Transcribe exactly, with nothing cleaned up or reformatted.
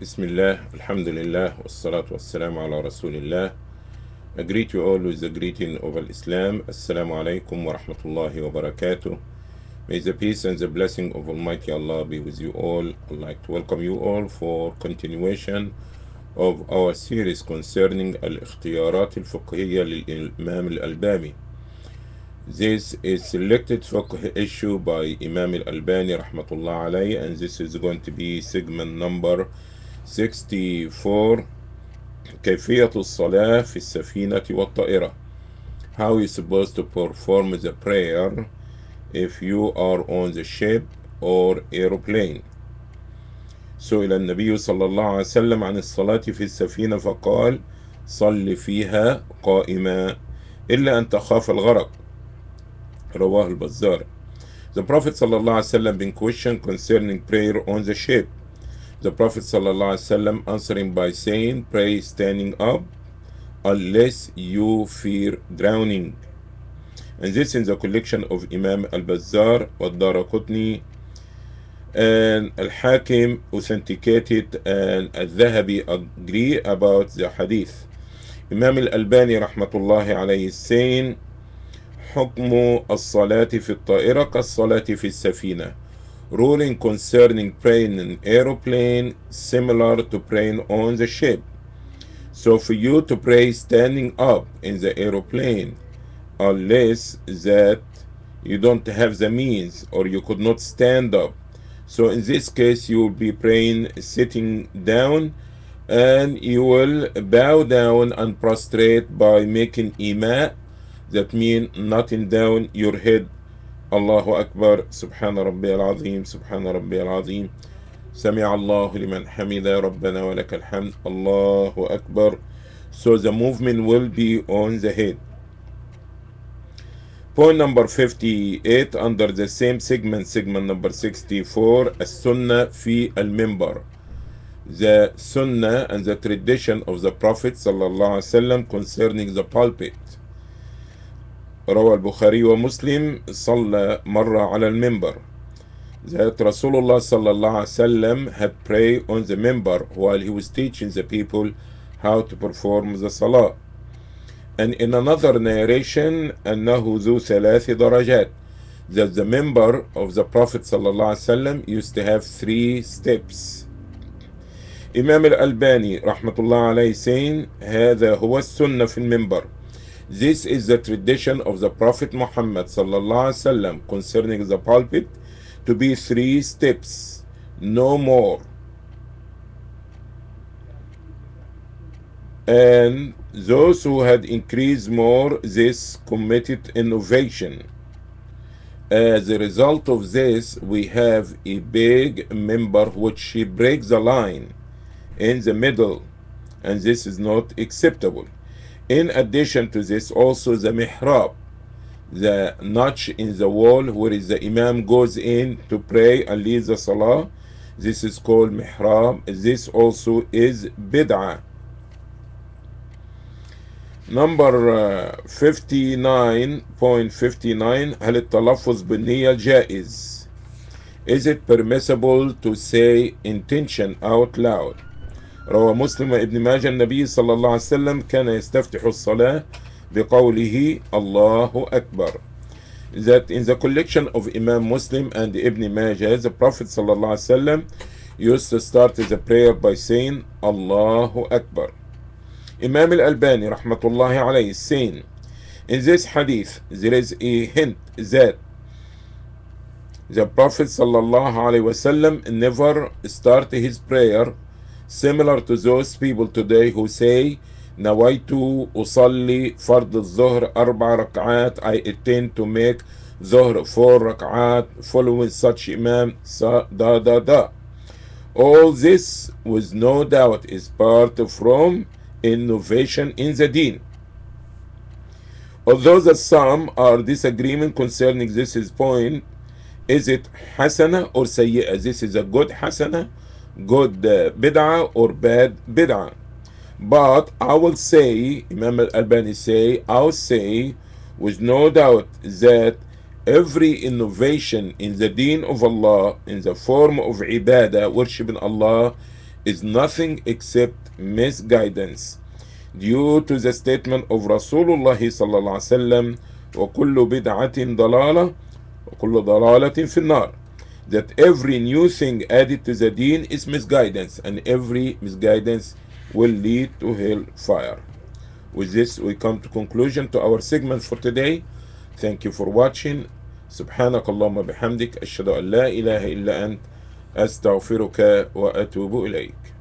Bismillah, Alhamdulillah, wassalatu wassalamu ala Rasulillah. I greet you all with the greeting of Islam. Assalamu alaikum wa rahmatullahi wa barakatuh. May the peace and the blessing of Almighty Allah be with you all. I'd like to welcome you all for continuation of our series concerning Al-Ikhtiyarat Al-Fiqhiyya Lil-Imam Al-Albani. This is selected fiqh issue by Imam Al-Albani rahmatullah alayhi, and this is going to be segment number sixty-four. كيفية الصلاة في السفينة والطائرة. How you supposed to perform the prayer if you are on the ship or aeroplane. سئل النبي صلى الله عليه وسلم عن الصلاة في السفينة فقال صل فيها قائما إلا أن تخاف الغرق. رواه البزار. The Prophet صلى الله عليه وسلم been questioned concerning prayer on the ship. The Prophet ﷺ answering by saying, pray standing up unless you fear drowning. And this is the collection of Imam al-Bazzar, Ad-Daraqutni, and Al-Hakim authenticated, and Al-Dhahabi agree about the hadith. Imam al-Albani rahmatullahi alayhi is saying, حكم الصلاة في الطائرة كالصلاة في السفينة. Ruling concerning praying in aeroplane similar to praying on the ship. So for you to pray standing up in the aeroplane, unless that you don't have the means or you could not stand up, so in this case you will be praying sitting down, and you will bow down and prostrate by making ima, that means nothing down your head. Allahu Akbar, Subhana Rabbi al-Azim, Subhana Rabbi al-Azim, Sami'a Allahu liman hamida, Rabbana wa lakal hamd, Allahu Akbar. So the movement will be on the head. Point number fifty-eight under the same segment, segment number sixty-four, As-Sunnah fi al-Mimbar. The Sunnah and the tradition of the Prophet sallallahu alaihi wasallam concerning the pulpit. روى البخاري ومسلم صلى مرة على المنبر. That Rasulullah sallallahu alaihi wasallam had prayed on the minbar while he was teaching the people how to perform the salah. And in another narration, أنه ذو ثلاث درجات, that the minbar of the Prophet sallallahu alaihi wasallam used to have three steps. Imam al-Albani rahmatullah alayhi saying, هذا هو السنة في المنبر. This is the tradition of the Prophet Muhammad sallallahu alaihi wasallam concerning the pulpit to be three steps, no more. And those who had increased more, this committed innovation. As a result of this, we have a big member which breaks the line in the middle, and this is not acceptable. In addition to this, also the mihrab, the notch in the wall where the imam goes in to pray and leads the salah, this is called mihrab. This also is bid'ah. Number uh, fifty-nine point fifty-nine, هل التلفظ بالنية جائز? Is it permissible to say intention out loud? روى مسلم وابن ماجه النبي صلى الله عليه وسلم كان يستفتح الصلاة بقوله الله أكبر. That in the collection of Imam Muslim and Ibn Majah, the Prophet صلى الله عليه وسلم used to start the prayer by saying Allahu Akbar. Imam al-Albani rahmatullahi alayhi is saying, in this hadith there is a hint that the Prophet sallallahu alayhi wasallam never started his prayer similar to those people today who say nawaitu usalli fard al-zuhr arba rak'at, I intend to make zuhr four rak'at following such imam sa da da da. All this with no doubt is part from innovation in the deen. Although the some are disagreement concerning this is point, is it hasana or sayyi'ah? This is a good hasana, good uh, bid'ah, or bad bid'ah. But I will say, Imam al-Albani say, I will say with no doubt that every innovation in the deen of Allah, in the form of ibadah, worshiping Allah, is nothing except misguidance due to the statement of Rasulullah sallallahu alaihi wasallam, وَكُلُّ بِدْعَةٍ ضَلَالَةٍ وَكُلُّ ضَلَالَةٍ فِي النَّارِ, that every new thing added to the deen is misguidance, and every misguidance will lead to hellfire. With this, we come to conclusion to our segment for today. Thank you for watching. سبحانك اللهم بحمدك أشهد أن لا إله إلا أنت أستغفرك وأتوب إليك.